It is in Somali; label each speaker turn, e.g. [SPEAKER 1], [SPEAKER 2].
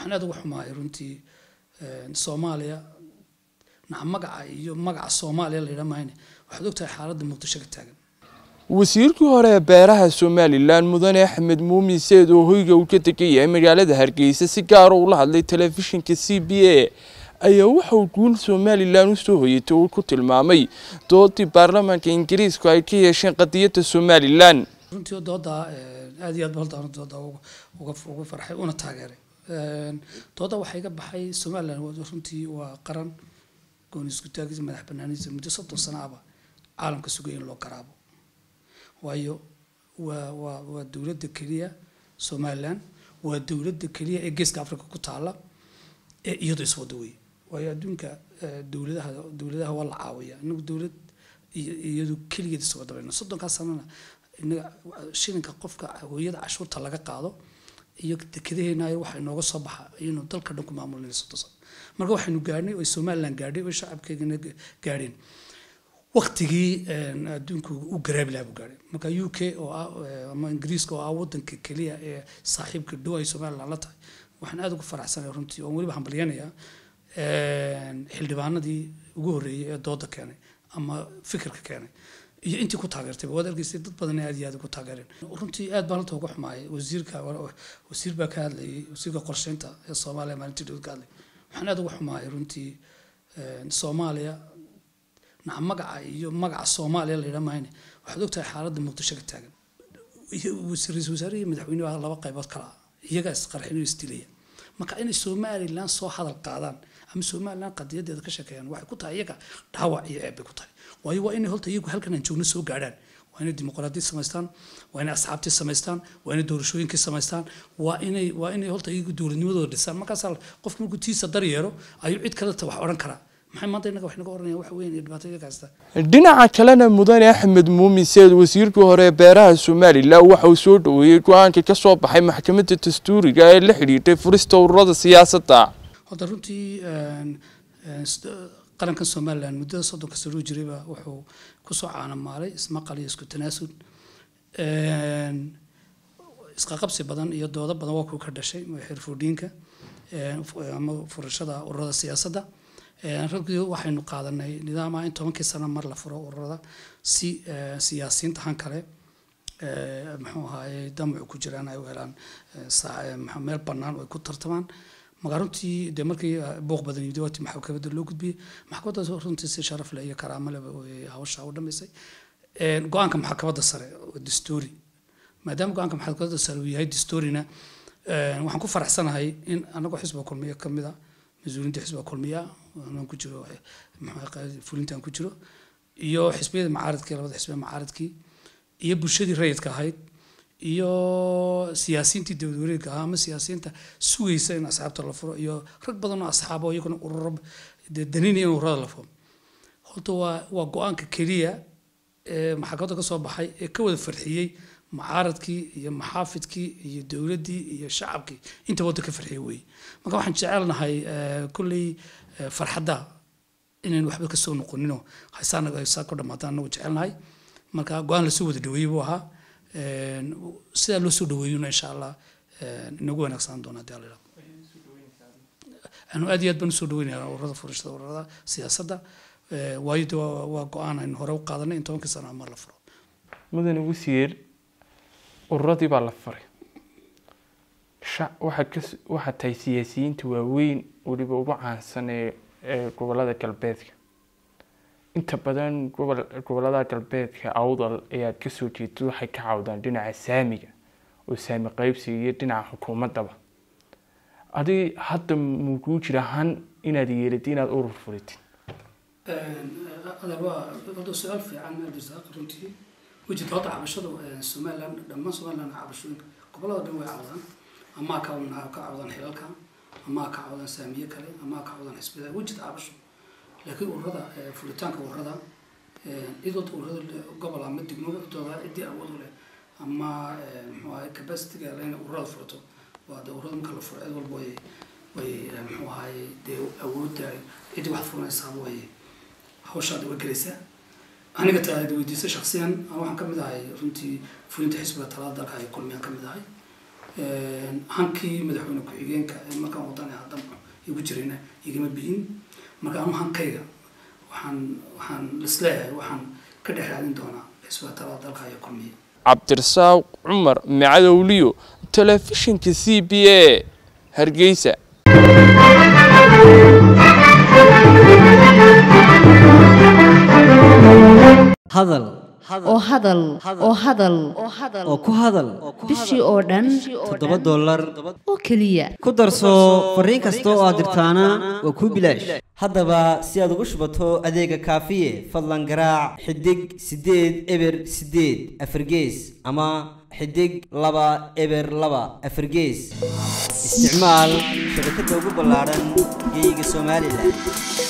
[SPEAKER 1] waxaan aad uga xumahay runtii Soomaaliya magaca iyo magaca Soomaaliya la yiraahdo waxaad ogtahay xaaladda Muqdisho ka taagan
[SPEAKER 2] wasiirkii hore ee beeraha Somaliland Mudane Axmed Muumin Seyd oo hoyga uu ka tagay magaalada Hargeysa si gaar ah ula hadlay telefishinka CBA ayaa waxa uu guul Somaliland u soo hoyatay oo ku tilmaamay doodii baarlamaanka Ingiriiska ay ka yeesheen qadiyadda Somaliland
[SPEAKER 1] runtii dooda aad iyo aad baldan dooda uga farxay una taageeray dooda waxay ka baxay Somaliland runtii waa qaran goon isku taagis madax banaanida muddo 30 sano ah caalamka sugay in loo garaabo waayo waa dawladda kaliya Somaliland waa dawladda kaliya ee Geeska Afrika ku taala ee iyadoo iswada way waayo adduunka dawladaha waa la caawiyaa inagu dawlad iyadoo kaliya iswada bayna 30 sanana shilinka qofka hooyada cashuurta laga qaado iyo dekedeena waxa inooga soo baxa inuu dalka dhan ku maamulinayso 30 sano marka waxaanu gaarnay oo Somaliland gaadhay oo shacabkeena gaareen waqtigii adduunku u garaabi lahaa gaadhay marka UK oo ama Ingiriiska oo wadanka kaliya ee saaxiibka dhow ay Somaliland la tahay waxaan aad ugu faraxsanahay runtii oo waliba hambalyeynaya xildhibaanadii ugu horeeyay ee dooda keenay ama fikirka keenay iyo intii ku taageertay wadalkiisa dad badan aad iyo aad ku taageereen runtii aad baan uga xumaay wasiir baa ka hadlayay wasiirka qorsheynta ee Soomaaliya maalintii dowladda hadlay waxaan aad uga xumaay runtii Soomaaliya magaca iyo magaca Soomaaliya la yiraahdo waxaad ogtahay xaaladda Muqdisho ka taagan wasiirka madaxweynaha laba qaybood kala iyaga isqarxin iyo istilaya marka in Somaliland soo hadal qaadaan ama Somaliland qadiyadeeda ka shaqeeyaan waxay ku tahay iyaga dhaawac iyo eeb ku tahay waayo waa in holta iyagu halkan aan joogno soo gaadhaan waa in dimuqraadiyad sameystaan waa in asxaabti sameystaan waa in doorashooyinka sameystaan waa in holta iyagu dawladnimadooda dhisaan markaas qofku markuu tiisa daryeero ayuu cid kale wax oran karaa
[SPEAKER 2] dhinaca kalena Mudane Axmed Muumin Seyd wasiirkii hore ee beeraha Somaliland waxa uu soo dhaweeyay go'aanka ka soo baxay maxkamadda dastuuriga ee la xiriirtay furista ururada siyaasadda
[SPEAKER 1] hada runtii qaranka Somaliland muddo 30 sano jirayba wuxuu ku soo caanamaalay ismaqal iyo isku tanaasul isqa qabsi badan iyo doodo badan waa ku ka dhashay xirfooyinka ama furashada ururada siyaasadda ragii waxaynu qaadanay nidaam ah in 10 sano mar la furo ururada si siyaasiyiinta han kale muxuu ahaay damac ku jiraan ay u helaan meel banaan oo ku tartamaan magarantii de markii booq badan iyo waqti maxkamadda loo gudbiyay maxkamadda runtii si sharaf leh iyo karaamo leh hawsha u dhameysay go'aanka maxkamadda sare oo dastuuri maadaama go'aanka maxkamadda sare uu yahay dastuurina waxaan ku faraxsanahay in anagu xisbiga kulmiye kamid ah مسؤولين حزب كلمية أنا كجرو فلنتان كجرو إياه حزبية معارض كي لبعض حزبية معارض كي إياه بوشدي رأيت كهايد إياه سياسيين تدوري كهام سياسيين سويسين أصحاب تلفور إياه رك بدنا أصحابه يكون قرب دنيني ورا لفهم هلتوا وقوان ككلية محاكاتك صوب حي كود فرحية معارض كي يا محافظ كي يا دولتي يا شعب كي أنت ودك فرحي وي ما كان حن شعلنا هاي كل فرحة إن الواحد كسون نقولينه حسنا يساكر ما تانا وشعلنا هاي ما كان قان لسود دوي بوها سيا لسود دوينا إن شاء الله نقول نكسان دونا ديالنا أنا أديت بنسود دوينا ورد فرشة ورد سياسة وايد وقان إن هرو قادنا إنتوا كسرنا مرة فرو
[SPEAKER 2] مدن وسير urradii baa la faray waxa tay siyaasiyiinta waaweyn waliba ugu caansan ee gobolada galbeedka inta badan gobolada galbeedka awdal ayaa ka soo jeeday waxay ka caawdaan dhinaca saamiga oo saami qaybsiga iyo dhinaca xukuumadaba adii hadda muu jira han inaad yeelatid inaad urur furitid
[SPEAKER 1] هذا سؤال في عن الجزائر runtii وجد وضع عبشرة Somaliland لما Somaliland عبشرين قبل هذا دوا عوضان أما كعوضان حلالك أما كعوضان سامية كله أما كعوضان حسبة وجد عبشرة لكن وردا فلتان كوردا إذا وردا قبل عم تجنوب ترى إدي أول ولا أما هو كبست لين وردا فرطو وهذا وردا مكلف فرط أول وي هو هاي ده أود إدي واحد فرنا يسوي هوش هذا وجلسه أنا قلت وديس شخصيا أنا كم ذاي رنتي فلنت حسب الثلاثة كاي كل مين كم ذاي hankii madaxweyne ku-xigeenka markaan wadana haddan igu jirayna igama bi'in marka anu hankayga waxaan isleeyahay waxaan ka dhex raadin doonaa xisbiga talada dalka iyo kulmiye.
[SPEAKER 2] cabdirasaaq cumar macadowliyo telefishinka CBA hargeysa.
[SPEAKER 3] hadal oo ku hadal
[SPEAKER 4] bishii oo dhan
[SPEAKER 3] $7
[SPEAKER 4] oo kaliya
[SPEAKER 3] ku darso fariin kasta oo aad dirtaana waa ku bilaash. haddaba si aad ugu shubato adeega kaafiye fadlan garaac xidig 8 eber 8 afargees ama xidig 2 eber 2 afargees. isticmaal shabakadda ugu ballaaran geeyiga Soomaaliland.